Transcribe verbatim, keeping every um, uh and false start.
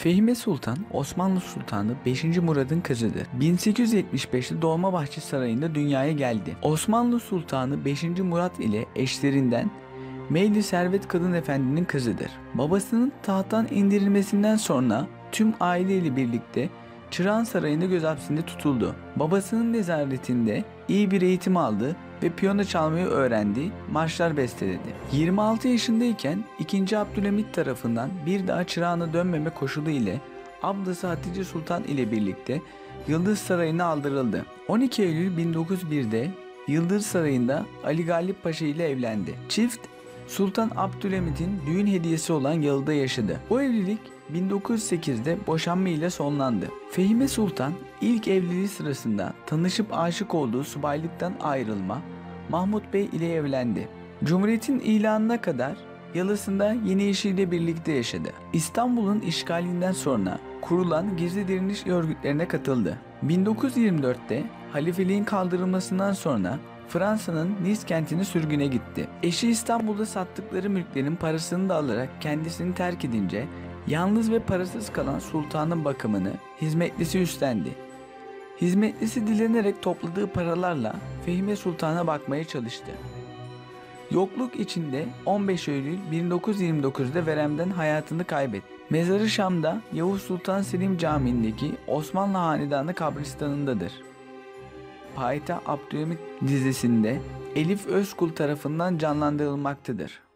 Fehime Sultan, Osmanlı Sultanı beşinci Murad'ın kızıdır. bin sekiz yüz yetmiş beşte Dolmabahçe Sarayı'nda dünyaya geldi. Osmanlı Sultanı beşinci Murat ile eşlerinden Meyli Servet Kadın Efendi'nin kızıdır. Babasının tahttan indirilmesinden sonra tüm aileyle birlikte Çırağan Sarayı'nda göz hapsinde tutuldu. Babasının nezaretinde iyi bir eğitim aldı ve piyano çalmayı öğrendi, marşlar besteledi. yirmi altı yaşındayken ikinci. Abdülhamit tarafından bir daha Çırağan'a dönmeme koşulu ile ablası Hatice Sultan ile birlikte Yıldız Sarayı'na aldırıldı. on iki Eylül bin dokuz yüz birde Yıldız Sarayı'nda Ali Galip Paşa ile evlendi. Çift Sultan Abdülhamit'in düğün hediyesi olan yalıda yaşadı. Bu evlilik bin dokuz yüz sekizde boşanma ile sonlandı. Fehime Sultan ilk evliliği sırasında tanışıp aşık olduğu subaylıktan ayrılma Mahmut Bey ile evlendi. Cumhuriyetin ilanına kadar yalısında yeni eşiyle birlikte yaşadı. İstanbul'un işgalinden sonra kurulan gizli direniş örgütlerine katıldı. bin dokuz yüz yirmi dörtte halifeliğin kaldırılmasından sonra Fransa'nın Nice kentine sürgüne gitti. Eşi İstanbul'da sattıkları mülklerin parasını da alarak kendisini terk edince yalnız ve parasız kalan sultanın bakımını hizmetlisi üstlendi. Hizmetlisi dilenerek topladığı paralarla Fehime Sultan'a bakmaya çalıştı. Yokluk içinde on beş Eylül bin dokuz yüz yirmi dokuzda veremden hayatını kaybetti. Mezarı Şam'da Yavuz Sultan Selim Camii'ndeki Osmanlı Hanedanı kabristanındadır. Payitaht Abdülhamit dizisinde Elif Özkul tarafından canlandırılmaktadır.